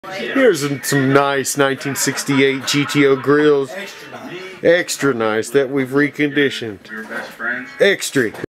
Here's some nice 1968 GTO grills. Extra nice that we've reconditioned. Extra.